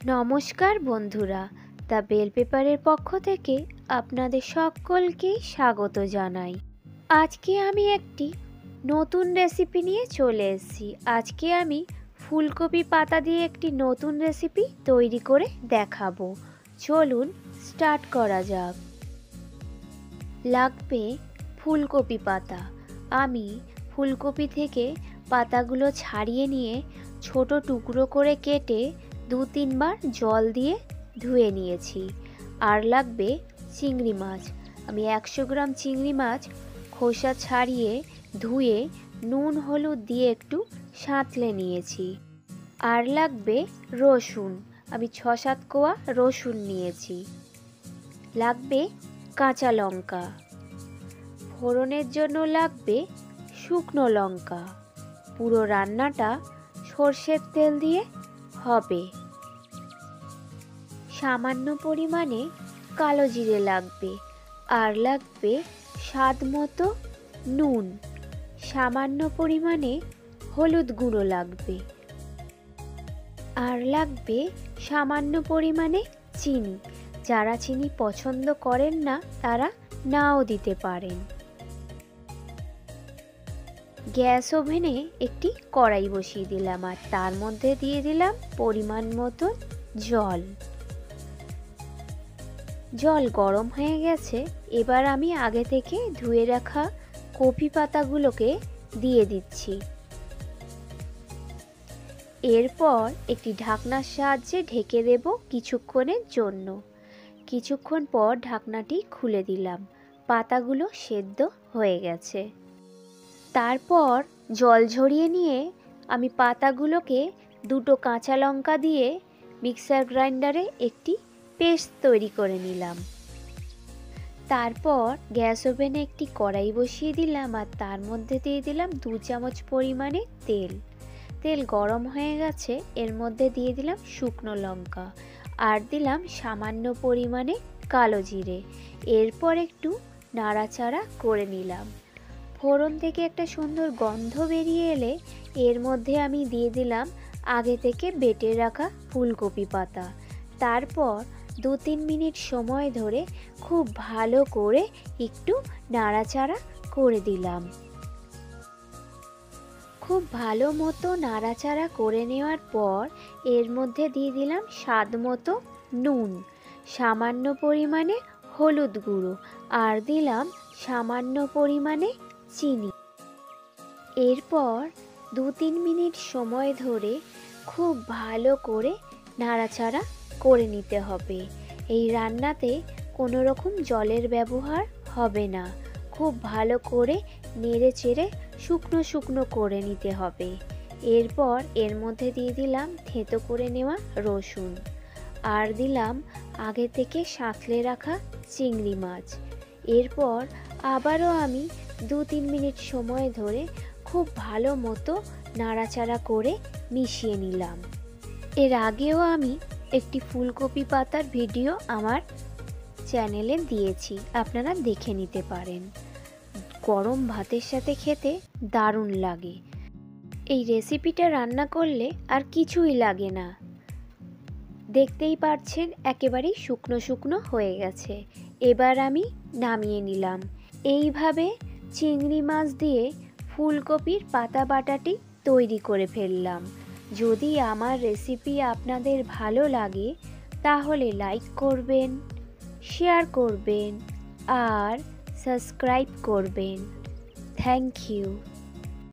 নমস্কার বন্ধুরা, the bell পেপারের পক্ষ থেকে আপনাদের সকলকেই স্বাগত জানাই। আজকে আমি একটি নতুন রেসিপি নিয়ে চলে এসেছি। আজকে আমি ফুলকপি পাতা দিয়ে একটি নতুন রেসিপি তৈরি করে দেখাবো। চলুন স্টার্ট করা যাক। লাগবে ফুলকপি পাতা। আমি ফুলকপি থেকে পাতাগুলো ছাড়িয়ে নিয়ে ছোট টুকরো করে কেটে 2-3 বার জল দিয়ে ধুয়ে নিয়েছি। আর লাগবে চিংড়ি মাছ। আমি 100 গ্রাম চিংড়ি মাছ খোসা ছাড়িয়ে ধুয়ে নুন হলুদ দিয়ে একটু সাঁতলে নিয়েছি। আর লাগবে রসুন। আমি 6-7 কোয়া রসুন নিয়েছি। লাগবে কাঁচা লঙ্কা। ফোড়নের জন্য লাগবে শুকনো লঙ্কা। পুরো রান্নাটা সর্ষের তেল দিয়ে হবে। সামান্য পরিমাণে কালো জিরে লাগবে। আর লাগবে স্বাদ মতো নুন। সামান্য পরিমাণে হলুদ গুঁড়ো লাগবে। আর লাগবে সামান্য পরিমাণে চিনি। যারা চিনি পছন্দ করেন না তারা নাও দিতে পারেন। গ্যাস ওভেনে একটি কড়াই বসিয়ে দিলাম আর তার মধ্যে দিয়ে দিলাম পরিমাণ মতো জল। জল গরম হয়ে গেছে। এবার আমি আগে থেকে ধুয়ে রাখা কপি পাতাগুলোকে দিয়ে দিচ্ছি। এরপর একটি ঢাকনার সাহায্যে ঢেকে দেব কিছুক্ষণের জন্য। কিছুক্ষণ পর ঢাকনাটি খুলে দিলাম। পাতাগুলো সেদ্ধ হয়ে গেছে। তারপর জল ঝরিয়ে নিয়ে আমি পাতাগুলোকে 2টো কাঁচা লঙ্কা দিয়ে মিক্সার গ্রাইন্ডারে একটি পেস্ট তৈরি করে নিলাম। তারপর গ্যাস ওভেনে একটি কড়াই বসিয়ে দিলাম আর তার মধ্যে দিয়ে দিলাম 2 চামচ পরিমাণে তেল। তেল গরম হয়ে গেছে। এর মধ্যে দিয়ে দিলাম শুকনো লঙ্কা আর দিলাম সামান্য পরিমাণে কালো জিরে। এরপর একটু নাড়াচাড়া করে নিলাম। ফোড়ন থেকে একটা সুন্দর গন্ধ বেরিয়ে এলে এর মধ্যে আমি দিয়ে দিলাম আগে থেকে বেটে রাখা ফুলকপি পাতা। তারপর 2-3 মিনিট সময় ধরে খুব ভালো করে একটু নাড়াচাড়া করে দিলাম। খুব ভালো মতো নাড়াচাড়া করে নেওয়ার পর এর মধ্যে দিয়ে দিলাম স্বাদ মতো নুন, সামান্য পরিমাণে হলুদ গুঁড়ো আর দিলাম সামান্য পরিমাণে চিনি। এরপর 2-3 মিনিট সময় ধরে খুব ভালো করে নাড়াচাড়া করে নিতে হবে। এই রান্নাতে কোনো রকম জলের ব্যবহার হবে না। খুব ভালো করে নেড়ে চেড়ে শুকনো শুকনো করে নিতে হবে। এরপর এর মধ্যে দিয়ে দিলাম থেঁতো করে নেওয়া রসুন আর দিলাম আগে থেকে সাঁতলে রাখা চিংড়ি মাছ। এরপর আবারও আমি 2-3 মিনিট সময় ধরে খুব ভালো মতো নাড়াচাড়া করে মিশিয়ে নিলাম। এর আগেও আমি একটি ফুলকপি পাতার ভিডিও আমার চ্যানেলে দিয়েছি, আপনারা দেখে নিতে পারেন। গরম ভাতের সাথে খেতে দারুণ লাগে। এই রেসিপিটা রান্না করলে আর কিছুই লাগে না। দেখতেই পাচ্ছেন একেবারেই শুকনো শুকনো হয়ে গেছে। এবার আমি নামিয়ে নিলাম। এইভাবে চিংড়ি মাছ দিয়ে ফুলকপির পাতা বাটাটি তৈরি করে ফেললাম। যদি আমার রেসিপি আপনাদের ভালো লাগে তাহলে লাইক করবেন, শেয়ার করবেন আর সাবস্ক্রাইব করবেন। Thank you.